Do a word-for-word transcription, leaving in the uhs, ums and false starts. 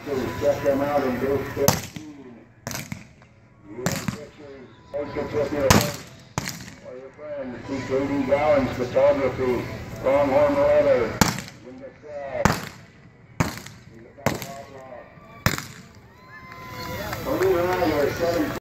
to check them out in booth fifteen. You want pictures, post it with your or your friends. See Katie Gowan's photography, Pronghorn Leather, in the cell. In the back of the